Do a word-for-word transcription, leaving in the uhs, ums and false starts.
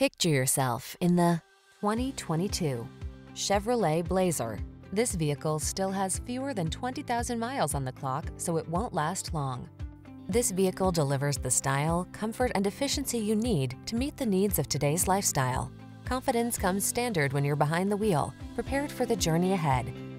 Picture yourself in the twenty twenty-two Chevrolet Blazer. This vehicle still has fewer than twenty thousand miles on the clock, so it won't last long. This vehicle delivers the style, comfort, and efficiency you need to meet the needs of today's lifestyle. Confidence comes standard when you're behind the wheel, prepared for the journey ahead.